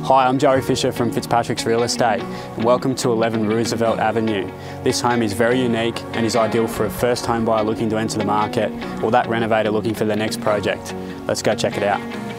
Hi, I'm Joey Fisher from Fitzpatricks Real Estate and welcome to 11 Roosevelt Avenue. This home is very unique and is ideal for a first home buyer looking to enter the market or that renovator looking for their next project. Let's go check it out.